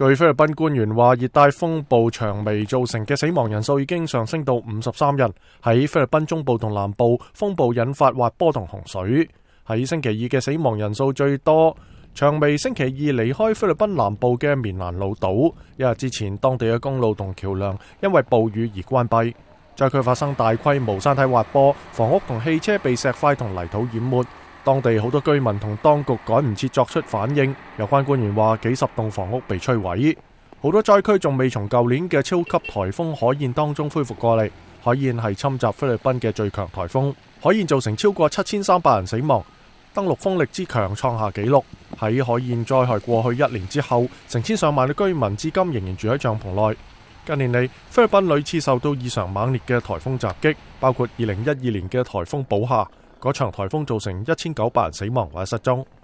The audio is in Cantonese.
據菲律賓官員話，熱帶風暴長眉造成嘅死亡人數已經上升到53人。喺菲律賓中部同南部，風暴引發滑坡同洪水。喺星期二嘅死亡人數最多。長眉星期二離開菲律賓南部嘅棉蘭老島，一日之前當地嘅公路同橋樑因為暴雨而關閉。災區發生大規模山體滑坡，房屋同汽車被石塊同泥土淹沒。當地好多居民同當局趕唔切作出反應，有關官員話幾十棟房屋被摧毀。好多災區仲未從舊年嘅超級颱風海燕當中恢復過嚟。海燕係侵襲菲律賓嘅最強颱風，海燕造成超過7300人死亡，登陸風力之強創下紀錄。喺海燕災害過去1年之後，成千上萬嘅居民至今仍然住喺帳篷內。近年嚟，菲律賓屢次受到異常猛烈嘅颱風襲擊，包括2012年嘅颱風保夏。嗰場颱風造成1900人死亡或者失蹤。